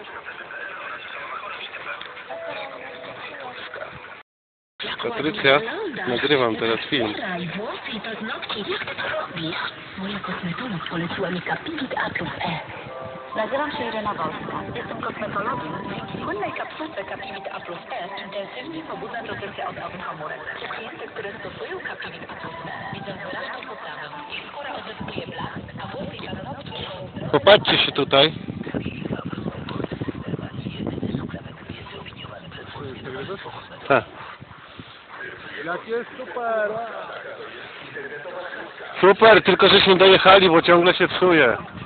Patrycja, nagrywam teraz film. Włosy i paznokcie, jak ty to robisz? Moja kosmetolog poleciła mi Capivit A plus E. Nazywam się Irena Wolska. Jestem kosmetologiem. Dzięki słynnej kapsułce Capivit A plus E intensywnie pobudza procesy odnowy komórek. Klienty, które stosują Capivit A plus E, widzą wyraźną poprawę. Ich skóra odzyskuje blask, a włosy i paznokcie są... Popatrzcie się tutaj. Tak. Jak jest super! Super, tylko żeśmy dojechali, bo ciągle się psuje.